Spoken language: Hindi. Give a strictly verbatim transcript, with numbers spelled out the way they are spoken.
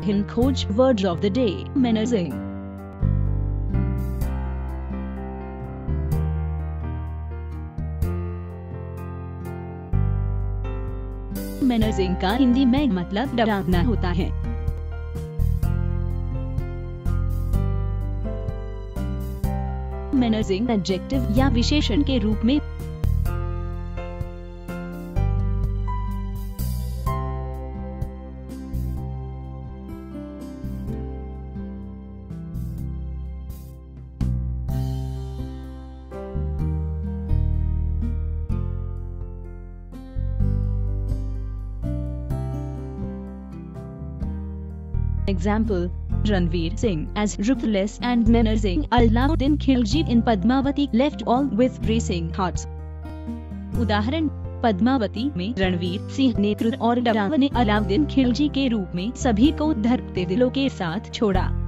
HinKhoj words of the day. Menacing. Menacing का हिंदी में मतलब डरावना होता है। Menacing एडजेक्टिव या विशेषण के रूप में Example, Ranveer Singh as ruthless and menacing Alauddin Khilji in Padmavati left all with racing hearts. उदाहरण, पद्मावती में रणवीर सिंह ने क्रूर और डरावने अलाउद्दीन खिलजी के रूप में सभी को धड़कते दिलों के साथ छोड़ा।